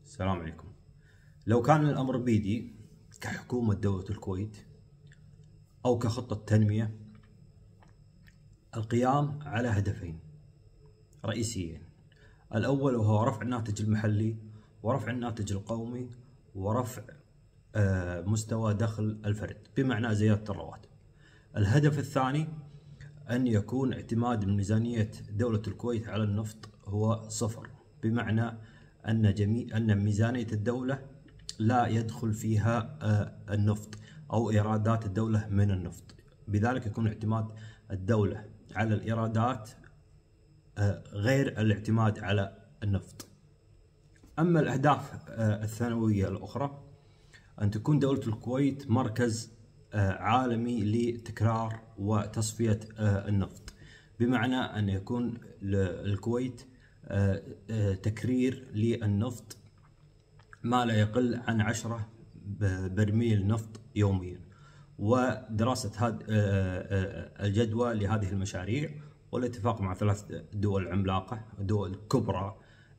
السلام عليكم. لو كان الأمر بيدي كحكومة دولة الكويت أو كخطة تنمية، القيام على هدفين رئيسيين. الأول وهو رفع الناتج المحلي ورفع الناتج القومي ورفع مستوى دخل الفرد بمعنى زيادة الرواتب. الهدف الثاني أن يكون اعتماد ميزانية دولة الكويت على النفط هو صفر، بمعنى أن ميزانية الدولة لا يدخل فيها النفط أو إيرادات الدولة من النفط، بذلك يكون اعتماد الدولة على الإيرادات غير الاعتماد على النفط. أما الأهداف الثانوية الأخرى أن تكون دولة الكويت مركز عالمي لتكرار وتصفية النفط، بمعنى أن يكون الكويت تكرير للنفط ما لا يقل عن 10 برميل نفط يوميا، ودراسة الجدوى لهذه المشاريع والاتفاق مع 3 دول عملاقة، دول كبرى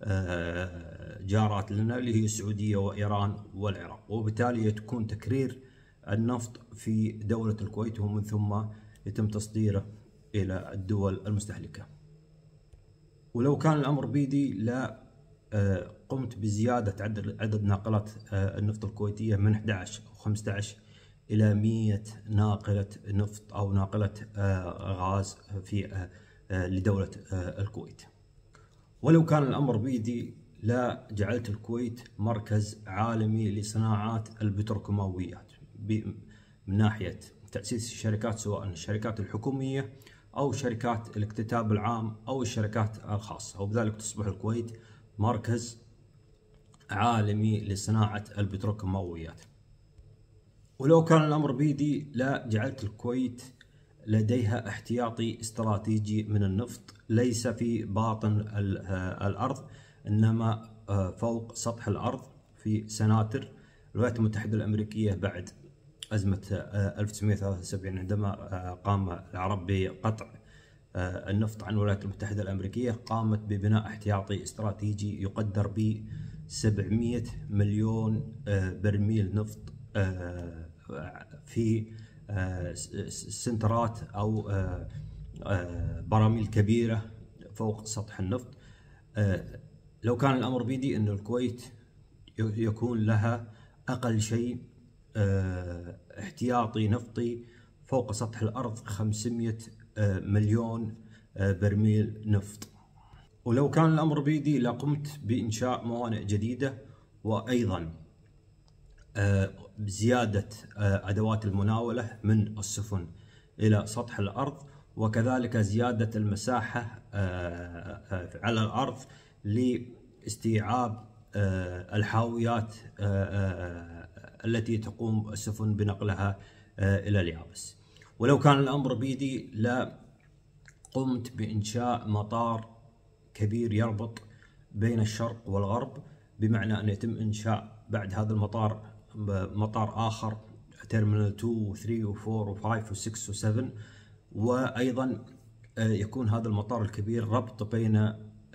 جارات لنا اللي هي السعودية وإيران والعراق، وبالتالي تكون تكرير النفط في دولة الكويت ومن ثم يتم تصديره إلى الدول المستهلكة. ولو كان الأمر بيدي لا قمت بزيادة عدد ناقلات النفط الكويتية من 11 أو 15 إلى 100 ناقلة نفط أو ناقلة غاز في لدولة الكويت. ولو كان الأمر بيدي لا جعلت الكويت مركز عالمي لصناعات البتروكيماويات من ناحية تأسيس الشركات، سواء الشركات الحكومية أو شركات الاكتتاب العام أو الشركات الخاصة، وبذلك تصبح الكويت مركز عالمي لصناعة البتروكيماويات. ولو كان الأمر بيدي لا جعلت الكويت لديها احتياطي استراتيجي من النفط، ليس في باطن الأرض إنما فوق سطح الأرض في سناتر. الولايات المتحدة الأمريكية بعد أزمة 1973 عندما قام العرب بقطع النفط عن الولايات المتحدة الأمريكية، قامت ببناء احتياطي استراتيجي يقدر ب 700 مليون برميل نفط في سنترات أو براميل كبيرة فوق سطح النفط. لو كان الأمر بيدي أن الكويت يكون لها أقل شيء احتياطي نفطي فوق سطح الأرض 500 مليون برميل نفط. ولو كان الأمر بيدي لقمت بإنشاء موانئ جديدة، وأيضا بزيادة أدوات المناولة من السفن إلى سطح الأرض، وكذلك زيادة المساحة على الأرض لاستيعاب الحاويات التي تقوم السفن بنقلها إلى اليابس. ولو كان الأمر بيدي لا قمت بإنشاء مطار كبير يربط بين الشرق والغرب، بمعنى أن يتم إنشاء بعد هذا المطار مطار آخر تيرمينال 2 و 3 و 4 و 5 و 6 و 7، وأيضا يكون هذا المطار الكبير ربط بين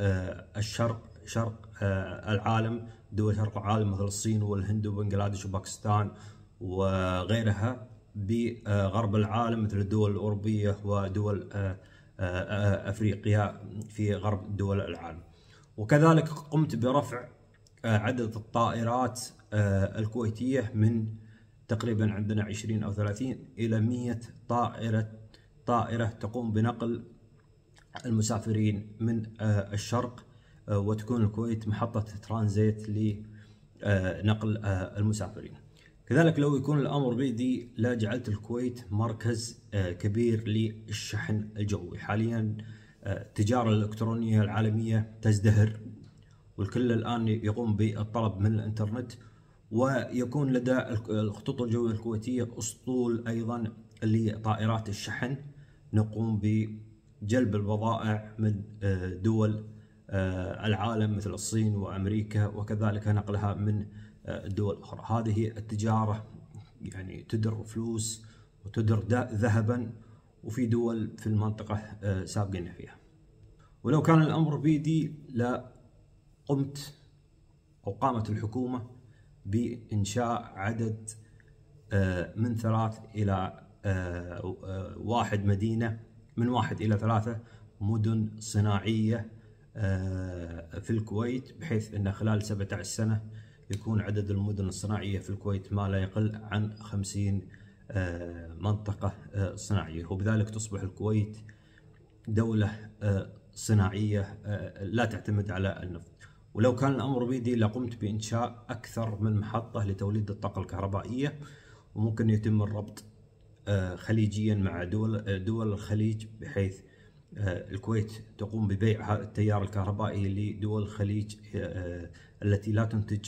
شرق العالم، دول شرق العالم مثل الصين والهند وبنغلاديش وباكستان وغيرها، بغرب العالم مثل الدول الأوروبية ودول أفريقيا في غرب دول العالم. وكذلك قمت برفع عدد الطائرات الكويتية من تقريبا عندنا 20 أو 30 إلى 100 طائرة تقوم بنقل المسافرين من الشرق، وتكون الكويت محطة ترانزيت لنقل المسافرين. كذلك لو يكون الأمر بيدي لا جعلت الكويت مركز كبير للشحن الجوي. حاليا التجارة الإلكترونية العالمية تزدهر، والكل الآن يقوم بالطلب من الإنترنت، ويكون لدى الخطوط الجوية الكويتية أسطول أيضا لطائرات الشحن، نقوم بجلب البضائع من دول العالم مثل الصين وأمريكا، وكذلك نقلها من الدول الأخرى. هذه التجارة يعني تدر فلوس وتدر ذهبا، وفي دول في المنطقة سابقين فيها. ولو كان الأمر بيدي لا قمت أو قامت الحكومة بإنشاء عدد من 3 إلى 1 مدينة، من 1 إلى 3 مدن صناعية في الكويت، بحيث أن خلال 17 سنة يكون عدد المدن الصناعية في الكويت ما لا يقل عن 50 منطقة صناعية، وبذلك تصبح الكويت دولة صناعية لا تعتمد على النفط. ولو كان الأمر بيدي لقمت بإنشاء أكثر من محطة لتوليد الطاقة الكهربائية، وممكن يتم الربط خليجيا مع دول الخليج، بحيث الكويت تقوم ببيع التيار الكهربائي لدول الخليج التي لا تنتج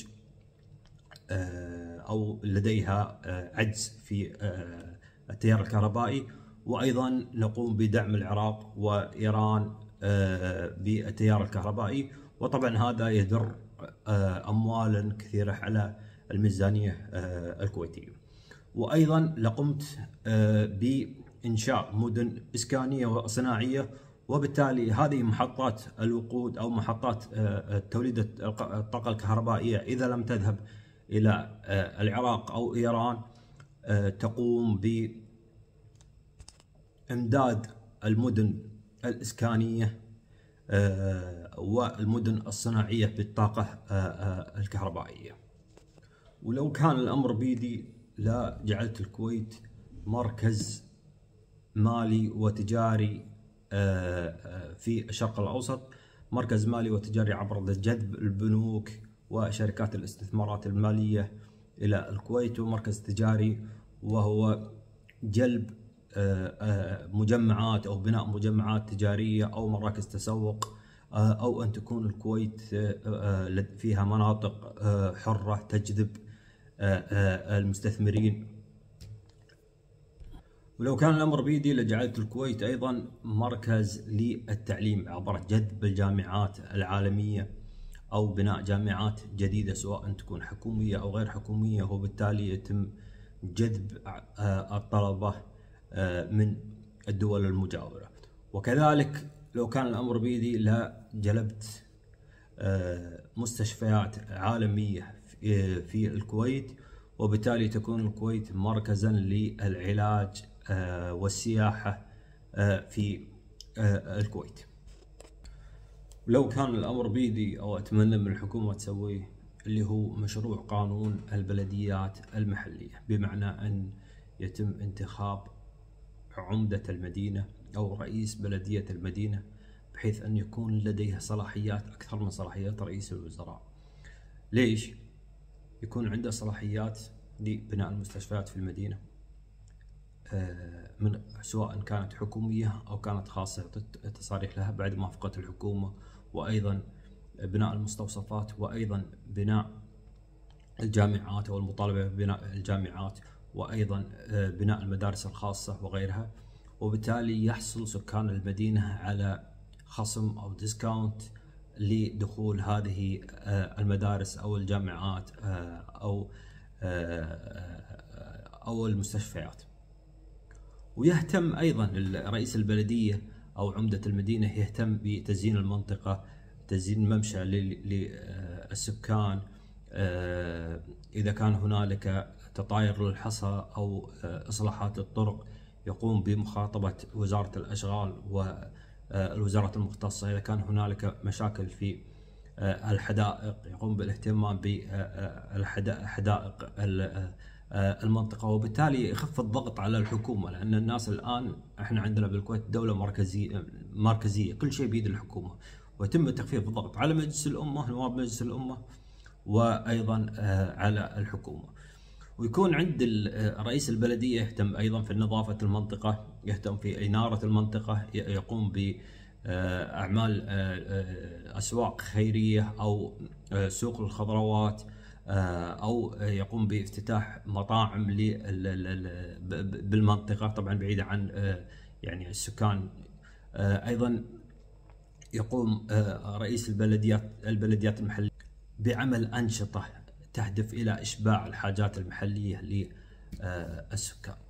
أو لديها عجز في التيار الكهربائي، وأيضا نقوم بدعم العراق وإيران بالتيار الكهربائي، وطبعا هذا يدر أموالا كثيرة على الميزانية الكويتية. وأيضا لقمت بإنشاء مدن إسكانية وصناعية، وبالتالي هذه محطات الوقود أو محطات توليد الطاقة الكهربائية إذا لم تذهب إلى العراق أو إيران تقوم بإمداد المدن الإسكانية والمدن الصناعية بالطاقة الكهربائية. ولو كان الأمر بيدي لا جعلت الكويت مركز مالي وتجاري في الشرق الأوسط، مركز مالي وتجاري عبر جذب البنوك وشركات الاستثمارات المالية إلى الكويت، ومركز تجاري وهو جلب مجمعات أو بناء مجمعات تجارية أو مراكز تسوق، أو أن تكون الكويت فيها مناطق حرة تجذب المستثمرين. ولو كان الأمر بيدي لجعلت الكويت أيضا مركز للتعليم عبر جذب الجامعات العالمية أو بناء جامعات جديدة سواء تكون حكومية أو غير حكومية، وبالتالي يتم جذب الطلبة من الدول المجاورة. وكذلك لو كان الأمر بيدي لجلبت مستشفيات عالمية في الكويت، وبالتالي تكون الكويت مركزا للعلاج والسياحة في الكويت. لو كان الأمر بيدي أو أتمنى من الحكومة تسويه اللي هو مشروع قانون البلديات المحلية، بمعنى أن يتم انتخاب عمدة المدينة أو رئيس بلدية المدينة، بحيث أن يكون لديه صلاحيات أكثر من صلاحيات رئيس الوزراء. ليش؟ يكون عنده صلاحيات لبناء المستشفيات في المدينة، من سواء كانت حكومية أو كانت خاصة تصاريح لها بعد موافقة الحكومة، وأيضا بناء المستوصفات، وأيضا بناء الجامعات أو المطالبة ببناء الجامعات، وأيضا بناء المدارس الخاصة وغيرها. وبالتالي يحصل سكان المدينة على خصم أو ديسكاونت لدخول هذه المدارس أو الجامعات أو المستشفيات. ويهتم أيضا رئيس البلدية أو عمدة المدينة يهتم بتزيين المنطقة، تزيين الممشى للسكان، إذا كان هنالك تطاير للحصى أو إصلاحات الطرق يقوم بمخاطبة وزارة الأشغال والوزارات المختصة. إذا كان هنالك مشاكل في الحدائق يقوم بالاهتمام بحدائق المنطقة، وبالتالي يخف الضغط على الحكومة، لأن الناس الآن احنا عندنا بالكويت دولة مركزية كل شيء بيد الحكومة، ويتم تخفيف الضغط على مجلس الأمة، نواب مجلس الأمة، وأيضا على الحكومة. ويكون عند رئيس البلدية يهتم أيضا في نظافة المنطقة، يهتم في إنارة المنطقة، يقوم بأعمال أسواق خيرية أو سوق الخضروات، أو يقوم بافتتاح مطاعم بالمنطقة، طبعا بعيدة عن يعني السكان. أيضا يقوم رئيس البلديات المحلية بعمل أنشطة تهدف إلى إشباع الحاجات المحلية للسكان.